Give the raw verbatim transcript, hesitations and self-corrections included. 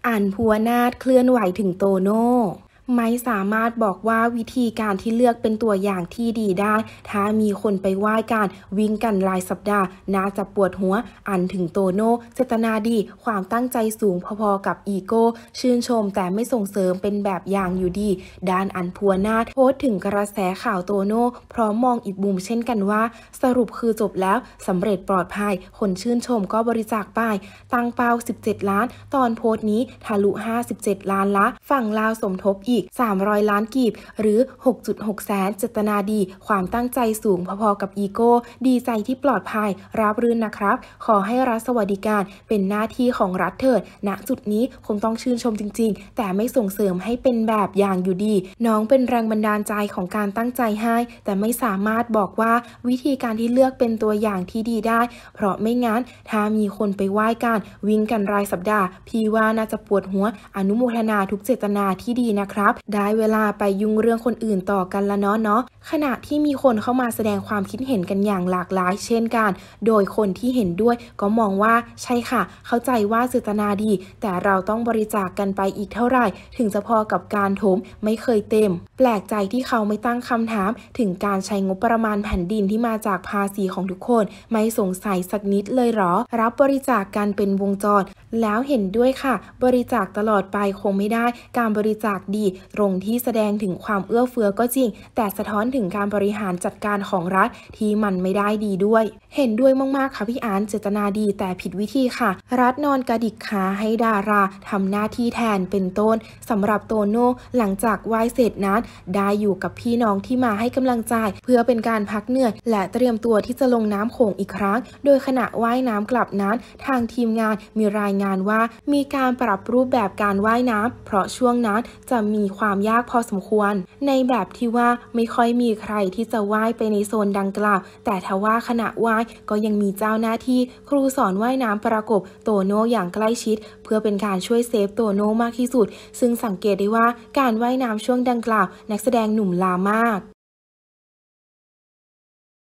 อั๋น ภูวนาถเคลื่อนไหวถึงโตโน่ไม่สามารถบอกว่าวิธีการที่เลือกเป็นตัวอย่างที่ดีได้ถ้ามีคนไปไหว้การวิ่งกันรายสัปดาห์น่าจะปวดหัวอันถึงโตโน่เจตนาดีความตั้งใจสูงพอๆกับอีโก้ชื่นชมแต่ไม่ส่งเสริมเป็นแบบอย่างอยู่ดีด้านอั๋น ภูวนาถโพสต์ถึงกระแสข่าวโตโน่พร้อมมองอีกมุมเช่นกันว่าสรุปคือจบแล้วสำเร็จปลอดภัยคนชื่นชมก็บริจาคไปตั้งเป้าสิบเจ็ดล้านตอนโพสต์นี้ทะลุห้าสิบเจ็ดล้านละฝั่งลาวสมทบอีกสามร้อยล้านกีบหรือ หกจุดหก แสนเจตนาดีความตั้งใจสูงพอๆกับอีโก้ดีใจที่ปลอดภัยราบรื่นนะครับขอให้รัฐสวัสดิการเป็นหน้าที่ของรัฐเถิดณจุดนี้คงต้องชื่นชมจริงๆแต่ไม่ส่งเสริมให้เป็นแบบอย่างอยู่ดีน้องเป็นแรงบันดาลใจของการตั้งใจให้แต่ไม่สามารถบอกว่าวิธีการที่เลือกเป็นตัวอย่างที่ดีได้เพราะไม่งั้นถ้ามีคนไปไหว้การวิ่งกันรายสัปดาห์พี่ว่าน่าจะปวดหัวอนุโมทนาทุกเจตนาที่ดีนะครับได้เวลาไปยุ่งเรื่องคนอื่นต่อกันละเนาะเนาะขณะที่มีคนเข้ามาแสดงความคิดเห็นกันอย่างหลากหลายเช่นกันโดยคนที่เห็นด้วยก็มองว่าใช่ค่ะเข้าใจว่าเจตนาดีแต่เราต้องบริจาค ก, กันไปอีกเท่าไหร่ถึงจะพอกับการถมไม่เคยเต็มแปลกใจที่เขาไม่ตั้งคำถามถึงการใช้งบประมาณแผ่นดินที่มาจากภาษีของทุกคนไม่สงสัยสักนิดเลยหรอรับบริจาค ก, กันเป็นวงจรแล้วเห็นด้วยค่ะบริจาคตลอดไปคงไม่ได้การบริจาคดีตรงที่แสดงถึงความเอื้อเฟื้อก็จริงแต่สะท้อนถึงการบริหารจัดการของรัฐที่มันไม่ได้ดีด้วยเห็นด้วยมากๆค่ะพี่อั๋นเจตนาดีแต่ผิดวิธีค่ะรัฐนอนกระดิกขาให้ดาราทำหน้าที่แทนเป็นต้นสำหรับโตโน่หลังจากไหว้เสร็จนั้นได้อยู่กับพี่น้องที่มาให้กำลังใจเพื่อเป็นการพักเหนื่อยและเตรียมตัวที่จะลงน้ำโขงอีกครั้งโดยขณะว่ายน้ำกลับนั้นทางทีมงานมีรายงานว่ามีการปรับรูปแบบการว่ายน้ำเพราะช่วงนั้นจะมีความยากพอสมควรในแบบที่ว่าไม่ค่อยมีใครที่จะว่ายไปในโซนดังกล่าวแต่ทว่าขณะว่ายก็ยังมีเจ้าหน้าที่ครูสอนว่ายน้ำประกบโตโน่อย่างใกล้ชิดเพื่อเป็นการช่วยเซฟโตโน่มากที่สุดซึ่งสังเกตได้ว่าการว่ายน้ำช่วงดังกล่าวนักแสดงหนุ่มลามาก